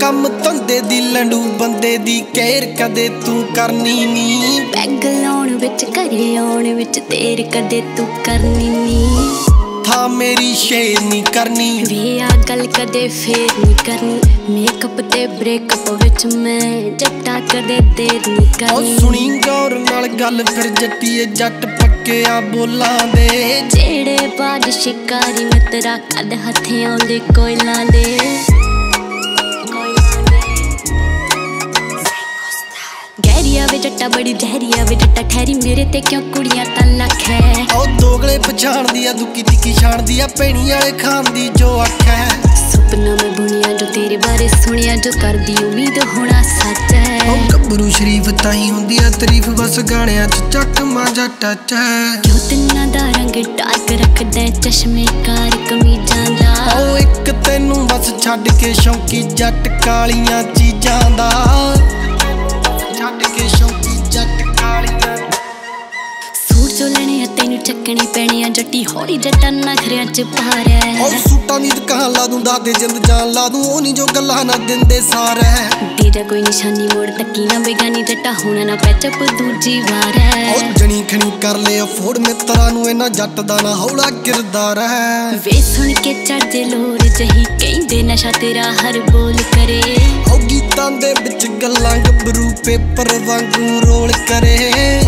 कम धंधे दी लंडू बंदे दी केयर कदे तू करनी नी। पैग लाउण विच घरे आउण विच देर कदे तू करनी नी। था मेरी शेर नी करनी वे आ गल कदे फेर नी करनी। मेकअप ते ब्रेकअप विच मैं जट्टा कदे देर नी करनी। सुनी गौर नाल गल फिर जट्टीए जट पक्किया बोलां दे। जेड़े बाज शिकारी मित्रा कद हथे आउंदे कोयलां दे। गहरिया वे जट्टा बड़ी जहरिया वे जट्टा ठहरी मेरे ते क्यों कुड़ियां तलक है। ओ दोगले पछाण दिया दुकी तिकी छाण दिया पैणी वाले खान दी जो अख है। सुपना में बुनिया जो तेरे बारे सुनिया जो कर दी उम्मीद होना सच है। ओ गब्बरू शरीफ ताई हुंदी आ तारीफ बस गाणियां च चक मांजा टच है। क्यों तिन्ना दा रंग डार्क रखदा चश्मे कार कमीजां दा। ओ एक तैनू बस छड्ड के शौकी जट कालियां चीजां दा। जो लेने तेनू चकने पैने जट्टी होरी जट्टा नखरियां च पार है। ओ सूटां दी दुकान ला दूं दादे जिंद जान ला दूं ओ नी जो गल्लां ना दिंदे सार है। तेरा कोई निशानी मोड़ तकी ना बेगानी जट्टा होना ना पैचअप दूजी वार है। ओ जनी खनी कर ले अफोर्ड मित्रा नू इना जट दा ना हौला किरदार है। वे सुन के चढ़ जे लोर जही कहंदे नशा तेरा हर बोल करे। ओ गीतां दे विच गल्लां गबरू पेपर वांगू रोल करे।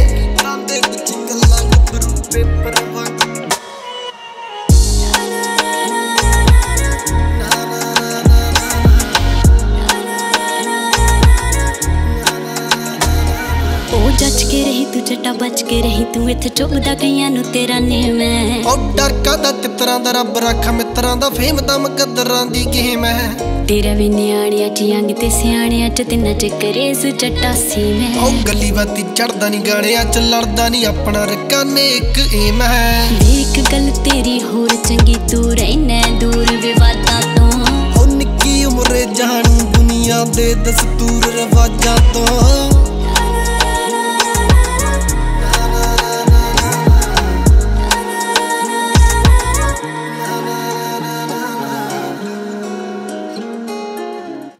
जच के रही तू जट्टा बच के रही तू इत्थे चुभदा कईयां नू तेरा नेम है। ओ डर कादा तितरां दा रब रखा मित्रां दा फेम दा मुकद्दरां दी गेम है। तेरा भी न्याणियां च यंग ते सियाणियां च तिन्ना च करेज जट्टा सीम है। ओ गली बाती चढ़दा नी गाणियां च लड़दा नी अपना रक्का ने एक एम है। देख गल तेरी होर चंगी तू रहना दूर विवादां तों। ओ निक्की उम्रे जाणू दुनिया दे दस्तूर